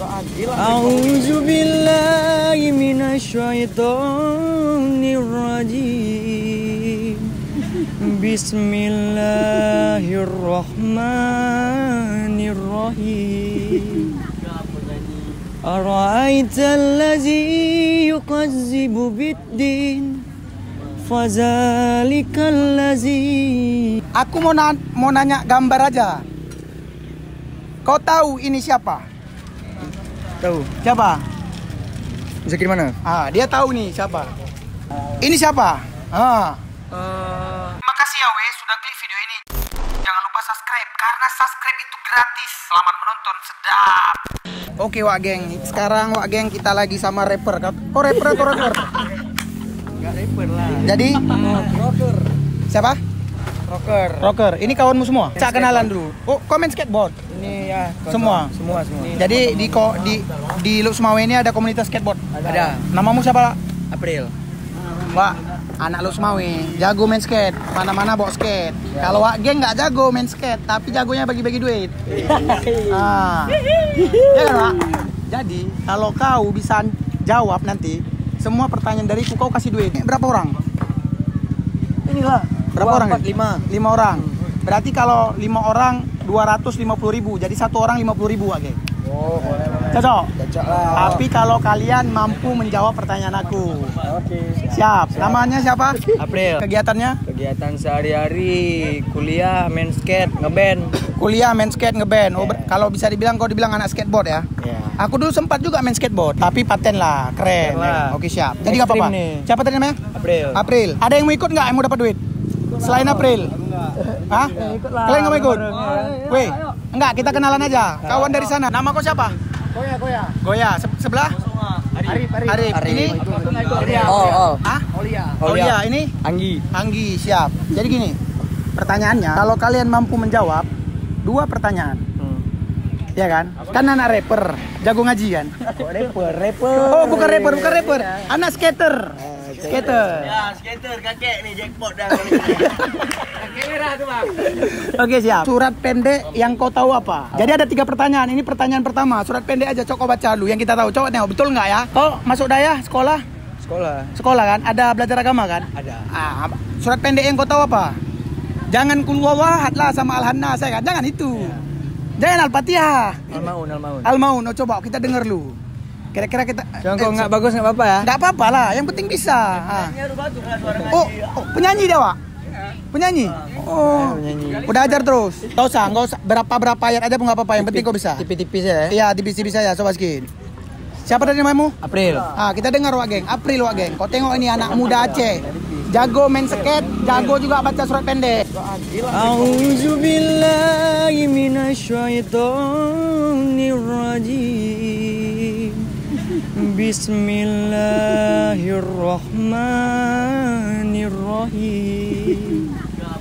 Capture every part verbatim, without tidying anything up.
A'udzu billahi minasyaitonir rajim. Bismillahirrahmanirrahim. Ara'aital ladzi yukazzibu biddin fazalikal ladzi. Aku mau na mau nanya gambar aja. Kau tahu ini siapa? Tahu. Siapa? Zakir mana? Ah, dia tahu nih siapa. Ini siapa? Ah. Uh... Terima kasih ya weh sudah klik video ini. Jangan lupa subscribe karena subscribe itu gratis. Selamat menonton, sedap. Oke Wak Geng, sekarang Wak Geng kita lagi sama rapper. Kok rapper atau rocker? Enggak rapper lah. Jadi rocker. Siapa? Rocker. Rocker. Ini kawanmu semua? Cak kenalan dulu. Oh, komen skateboard. Ini ya semua. Semua semua. Jadi di ko di di Lusmawe ini ada komunitas skateboard. Ada. Namamu siapa? April. Wak, anak Lusmawe, jago main skate, mana-mana bawa skate. Ya. Kalau Wak Geng nggak jago main skate, tapi jagonya bagi-bagi duit. Ah. Ya kan, Wak? Jadi, kalau kau bisa jawab nanti semua pertanyaan dariku, kau kasih duit. Berapa orang? Inilah. Berapa orang? Empat, lima. Lima orang. Berarti kalau lima orang dua ratus lima puluh ribu, jadi satu orang lima puluh ribu, Wak Geng. Oh, boleh, boleh. Cocok? Cocok lah. Tapi kalau kalian mampu menjawab pertanyaan aku. Oke. Siap. Siap. Namanya siapa? April. Kegiatannya? Kegiatan sehari-hari, kuliah, main skate, ngeband. Kuliah, main skate, ngeband. Oh, yeah. Kalau bisa dibilang kau dibilang anak skateboard ya? Yeah. Aku dulu sempat juga main skateboard, tapi paten lah, keren. Keren lah. Oke, siap. Jadi nggak apa-apa. Siapa tadi namanya? April. April. Ada yang mau ikut nggak? Yang mau dapat duit? Selain April? Hah? Kalian nggak mau ikut? Weh, enggak, kita kenalan aja. Kawan dari sana. Nama kau siapa? Goya, Goya. Goya. Se sebelah? Arif, Arif. Arif. Ini? Oh, oh. Hah? Olia. Olia. Ini? Anggi. Anggi, siap. Jadi gini, pertanyaannya, kalau kalian mampu menjawab dua pertanyaan, hmm. ya kan? Kan anak rapper, jago ngaji kan? Rapper, rapper. Oh, bukan rapper, bukan rapper. Anak skater. Skater. Ya, skater kakek nih jackpot dah. Kakek merah tuh, Bang. Oke, siap. Surat pendek yang kau tahu apa? Jadi ada tiga pertanyaan. Ini pertanyaan pertama. Surat pendek aja, coba baca dulu yang kita tahu. Coba tengok, betul nggak ya? Kau masuk daya sekolah? Sekolah. Sekolah kan? Ada belajar agama kan? Ada. Ah, surat pendek yang kau tahu apa? Jangan kul huwalahad lah sama al-hannas ya kan? Jangan itu. Ya. Jangan al-fatihah. Al-maun, al-maun. Al-maun. Oh, coba kita dengar dulu. Kira-kira kita. Jangan kok nggak bagus nggak apa-apa ya? Nggak apa-apa lah. Yang penting bisa. Ah. Oh, oh, penyanyi dia, Wak? Penyanyi? Oh, penyanyi. Udah ajar terus. Tahu usah, nggak usah berapa-berapa ayat aja pun nggak apa-apa. Yang penting kau bisa. Tipis-tipis ya? Iya, tipis-tipis aja. Coba sedikit. Siapa tadi namamu? April. Ah, kita dengar Wak Geng. April Wak Geng. Kau tengok ini anak muda Aceh. Jago main skate, jago juga baca surat pendek. A'udzu billahi minasyaitonir rajim. Bismillahirrahmanirrahim.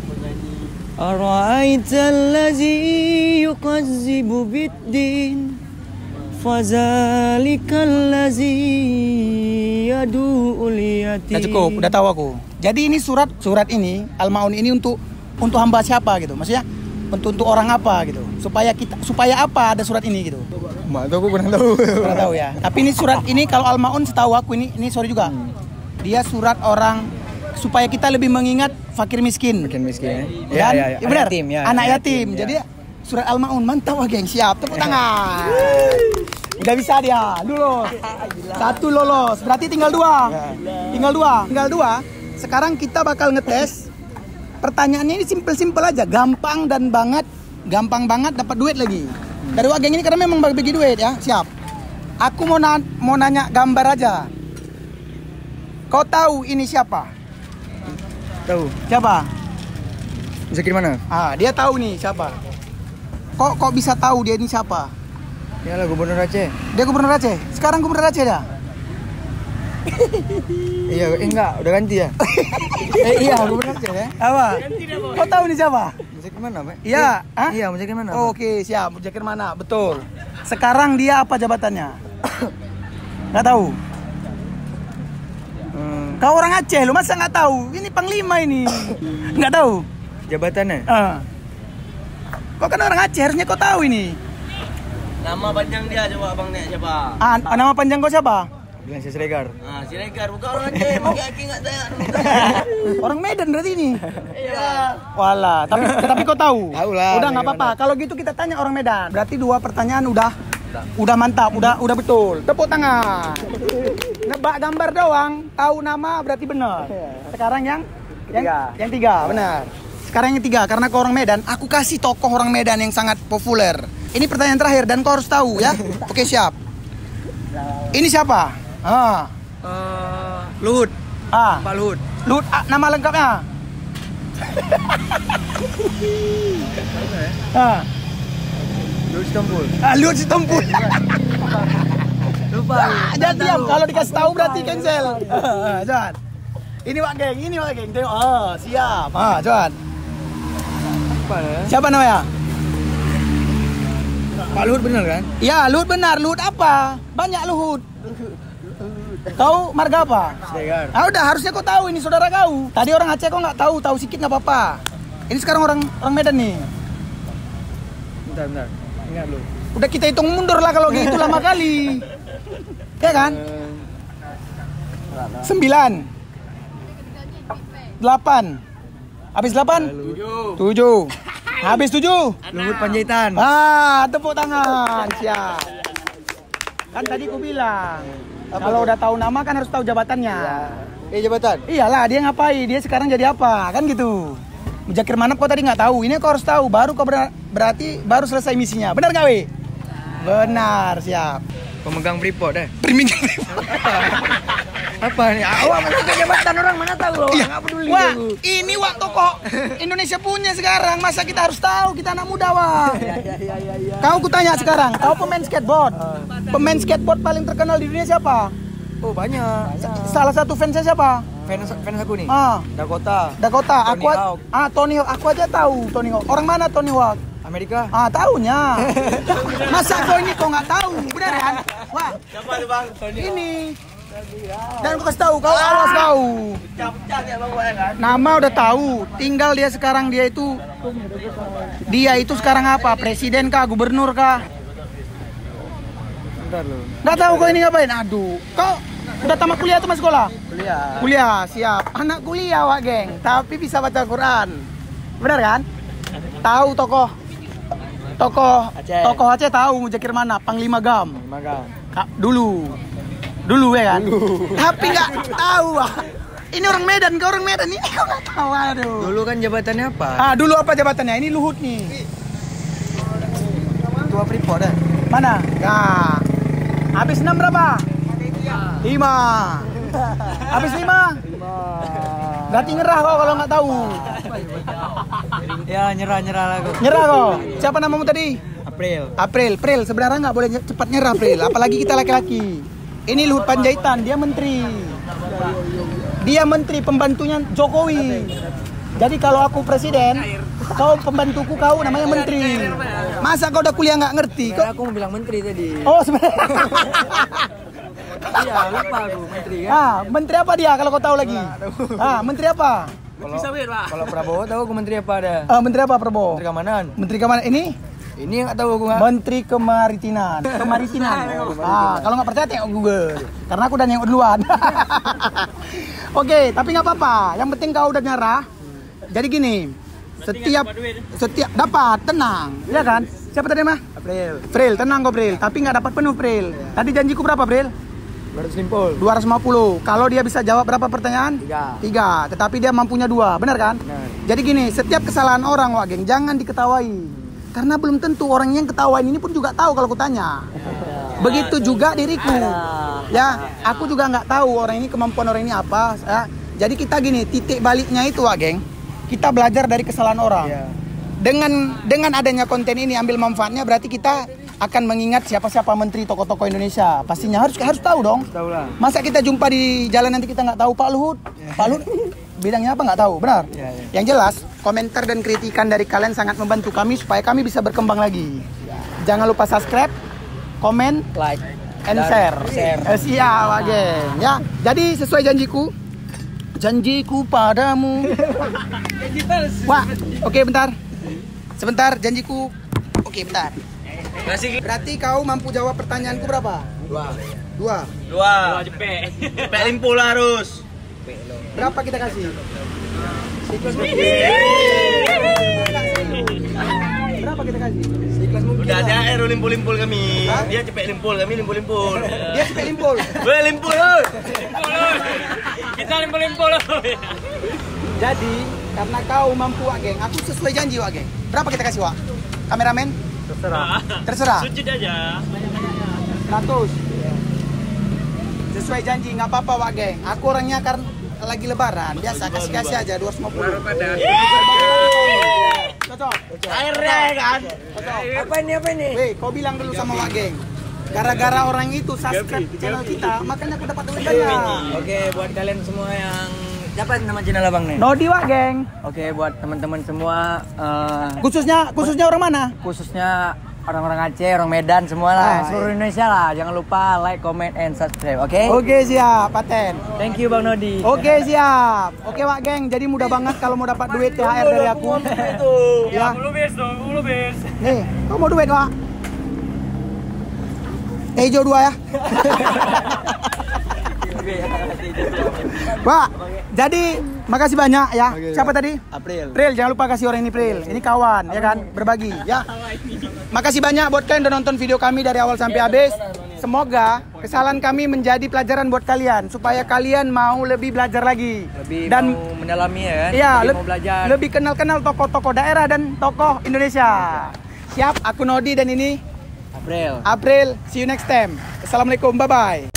Ara'aital ladzi yukazzibu biddin fazalikal ladzi yadu'ul yatim. Nah, cukup, udah tahu aku. Jadi ini surat surat ini Al-Maun ini untuk untuk hamba siapa gitu? Maksudnya untuk untuk orang apa gitu? Supaya kita supaya apa ada surat ini gitu? Mak, aku kurang tahu. Kurang tahu ya. Tapi ini surat ini kalau Al-Maun setahu aku ini ini sorry juga. Hmm. Dia surat orang supaya kita lebih mengingat fakir miskin. Fakir miskin. Ya, ya, ya, ya. Benar. Yatim, ya, anak yatim. yatim ya. Jadi surat Al-Maun mantap Wak Geng. Siap, tepuk tangan. Udah bisa dia. Lulus. Satu lolos. Berarti tinggal dua. Tinggal dua. Tinggal dua. Sekarang kita bakal ngetes. Pertanyaannya ini simpel-simpel aja, gampang dan banget, gampang banget dapat duit lagi. Dari Wak Geng ini karena memang bagi-bagi duit ya. Siap. Aku mau na mau nanya gambar aja. Kau tahu ini siapa? Tahu. Siapa? Zakir mana? Ah, dia tahu nih siapa. Kok kok bisa tahu dia ini siapa? Iyalah Gubernur Aceh. Dia Gubernur Aceh. Sekarang Gubernur Aceh dah. Iya, eh, enggak, udah ganti ya. eh iya, Gubernur Aceh ya. Apa? Kau tahu nih siapa? Zakir mana, Pak? Iya, ah? Iya, Zakir mana? Oh, oke, okay, siap. Zakir mana? Betul. Sekarang dia apa jabatannya? Nggak tahu. Hmm. Kau orang Aceh, lu masa nggak tahu? Ini panglima ini. Nggak tahu? Jabatannya? Uh. Kau kan orang Aceh, harusnya kau tahu ini. Nama panjang dia coba abang Nek siapa? Ah, nama panjang kau siapa? Dengan si Siregar. Ah, Siregar bukan orang Aceh, pakai aki enggak tanya. Orang Medan berarti ini. Iya. Walah, tapi tapi kau tahu? Tahu lah, Udah nggak apa-apa. Kalau gitu kita tanya orang Medan. Berarti dua pertanyaan udah udah mantap, udah udah betul. Tepuk tangan. Nebak gambar doang, tahu nama berarti benar. Sekarang yang yang Tiga. yang tiga, benar. Sekarang yang tiga karena kau orang Medan, aku kasih tokoh orang Medan yang sangat populer. Ini pertanyaan terakhir dan kau harus tahu ya. Oke, siap. Ini siapa? Ah, Uh, Luhut. ah. Pak Luhut. Luhut, ah, nama lengkapnya. Ah, Luhut Sitompul. ah Luhut Sitompul. Lupa. Ah, jangan diam, kalau dikasih tahu berarti cancel. Ah, Johan. Ini Wak Geng, ini Wak Geng. Tengok. Ah, siap. Ah, Johan. Apa ya? Siapa namanya? Pak Luhut benar kan? Ya, Luhut benar. Luhut apa? Banyak Luhut. Kau marga apa? Siregar. Ah, udah harusnya kau tahu ini saudara kau. Tadi orang Aceh kau nggak tahu, tahu sedikit nggak apa-apa. Ini sekarang orang orang Medan nih. Bentar, bentar. Ingat lu. Udah kita hitung mundur lah kalau gitu lama kali. Ya kan? Sembilan. Delapan. Habis delapan? Tujuh. Tujuh. Habis tujuh? Luhut Panjaitan. Ah, tepuk tangan. Siap. Kan tadi ku bilang, kalau udah tahu nama kan harus tahu jabatannya. Eh, jabatan. Iyalah, dia ngapain? Dia sekarang jadi apa? Kan gitu. Mujakir Manap kau tadi nggak tahu. Ini kau harus tahu. Baru kau ber- berarti baru selesai misinya. Benar gak, Wi? Benar, siap. Pemegang Freeport eh. Perminggu. Apa nih? Awak masuk jabatan orang mana tahu loh. Iya. Enggak peduli Wah, aku. ini Wak tokoh Indonesia punya sekarang. Masa kita harus tahu? Kita anak muda, Wak. Ya ya ya ya ya. Kau kutanya sekarang, kau pemain skateboard. Pemain skateboard paling terkenal di dunia siapa? Oh, banyak. Salah satu fansnya siapa? Fans fans aku nih. Ah, Dakota. Dakota. Tony Aku a- Hawk. ah Tony Hawk. Aku aja tahu Tony Hawk. Orang mana Tony Hawk? Amerika. Ah, tahunya. Masa kau ini kau nggak tahu? Benar kan? Wah, Siapa tuh bang? ini. Dan aku kasih tahu, kau awas kau. Pecah-pecah ya bang ya kan? Nama udah tahu. Tinggal dia sekarang dia itu dia itu sekarang apa? Presiden kah? Gubernur kah? Bentar lu. Nggak tahu kau ini ngapain? Aduh, kau udah tamat kuliah atau masih sekolah? Kuliah. Kuliah, siap. Anak kuliah, Wak Geng. Tapi bisa baca Quran. Benar kan? Tahu tokoh tokoh Aceh. tokoh Aceh tahu Mujakir Manap, Panglima Gam. Magang. Kak, dulu. Dulu ya kan? Tapi nggak tahu, Wak. Ini orang Medan, kau orang Medan ini kau nggak tahu, aduh. Dulu kan jabatannya apa? Ah, dulu apa jabatannya? Ini Luhut nih. Ketua Freeport eh. Mana? Nah. Habis enam berapa? Lima. Habis lima? Berarti nyerah kau kalau nggak tahu. Ya nyerah-nyerah lah aku. Nyerah kau. Siapa namamu tadi? April. April. April. Sebenarnya nggak boleh ny- cepat nyerah, April. Apalagi kita laki-laki. Ini Luhut Panjaitan. Dia menteri. Dia menteri pembantunya Jokowi. Jadi kalau aku presiden, kau pembantuku kau namanya menteri. Masa kau udah kuliah nggak ngerti? Kau... Karena aku mau bilang menteri tadi. Oh sebenarnya. Iya, lupa aku menteri kan. Ah, menteri apa dia kalau kau tahu lagi? Ah, menteri apa? Kalau kalau Prabowo tahu aku menteri apa ada? Ah, menteri apa Prabowo? Menteri keamanan. Menteri kemana? Ini? Ini yang nggak tahu aku nggak. Menteri Kemaritiman. Kemaritiman. Ah, kalau nggak percaya tengok Google. Karena aku udah nengok duluan. Oke, tapi nggak apa-apa. Yang penting kau udah nyerah. Jadi gini, setiap setiap dapat tenang, ya kan? Siapa tadi mah? April. April, tenang kau April. Tapi nggak dapat penuh April. Tadi janjiku berapa April? Baru simpul. dua ratus lima puluh. Kalau dia bisa jawab berapa pertanyaan? Tiga. Tiga. Tetapi dia mampunya dua, benar kan? Benar. Jadi gini, setiap kesalahan orang, Wak Geng, jangan diketawai. Karena belum tentu orang yang ketawain ini pun juga tahu kalau kutanya. Begitu juga diriku. Ya, aku juga nggak tahu orang ini kemampuan orang ini apa. Ya. Jadi kita gini, titik baliknya itu, Wak Geng, kita belajar dari kesalahan orang. Iya. Dengan dengan adanya konten ini ambil manfaatnya, berarti kita akan mengingat siapa-siapa menteri tokoh-tokoh Indonesia. Pastinya harus harus tahu dong. Tahu lah. Masa kita jumpa di jalan nanti kita nggak tahu Pak Luhut? Pak Luhut bidangnya apa nggak tahu, benar? Ya, ya. Yang jelas komentar dan kritikan dari kalian sangat membantu kami supaya kami bisa berkembang lagi. Jangan lupa subscribe, komen, Like and dan share. share. Eh, siap, Wak Geng. Ya, jadi sesuai janjiku, janjiku padamu. Wah, oke bentar, sebentar janjiku. Oke bentar. Kasih Berarti kau mampu jawab pertanyaanku berapa? Dua. Dua. dua. Dua cepet. Cepet limpul harus. Berapa kita kasih? Siklus mungkin. Berapa kita kasih? Siklus mungkin. Udah ada air limpul-limpul kami. Hah? Dia cepet limpul, kami limpul-limpul. Dia cepet limpul. Weh limpul. oi. Kita limpul-limpul. Jadi karena kau mampu Wak Geng, aku sesuai janji Wak Geng. Berapa kita kasih Wak? Kameramen? Terserah. Terserah. Sujud aja. seratus. Sesuai janji, nggak apa-apa Wak Geng. Aku orangnya kan lagi lebaran, biasa kasih-kasih aja dua ratus lima puluh. Cocok. Airnya kan. Apa ini apa ini? Weh, kau bilang dulu sama Wak Geng. Gara-gara orang itu subscribe channel kita, makanya aku dapat duit banyak. Oke, buat kalian semua yang siapa nama channel abang nih? Nodi Wak Geng. Oke, buat teman-teman semua, eh, Khususnya khususnya orang mana? khususnya orang-orang Aceh, orang Medan semua lah, Ah, seluruh Indonesia lah. Jangan lupa like, comment, and subscribe. Oke? Oke siap, paten. Thank you Bang Nodi. Oke siap. Oke Wak Geng, jadi mudah banget kalau mau dapat duit T H R dari aku. Itu. Ya. Lu bis dong, lu bis. Nih, kau mau duit Wak? Teh hijau dua ya. Wak, jadi makasih banyak ya. Siapa tadi? April. Pril, jangan lupa kasih orang ini Pril. Ini kawan, ya kan? Berbagi, ya. Makasih banyak buat kalian udah nonton video kami dari awal sampai habis. Semoga kesalahan kami menjadi pelajaran buat kalian supaya kalian mau lebih belajar lagi Lebih dan mau mendalami ya kan? iya, Lebih le- mau belajar. lebih kenal-kenal tokoh-tokoh daerah dan tokoh Indonesia. Siap, aku Nodi dan ini April. April. See you next time. Assalamualaikum, bye bye.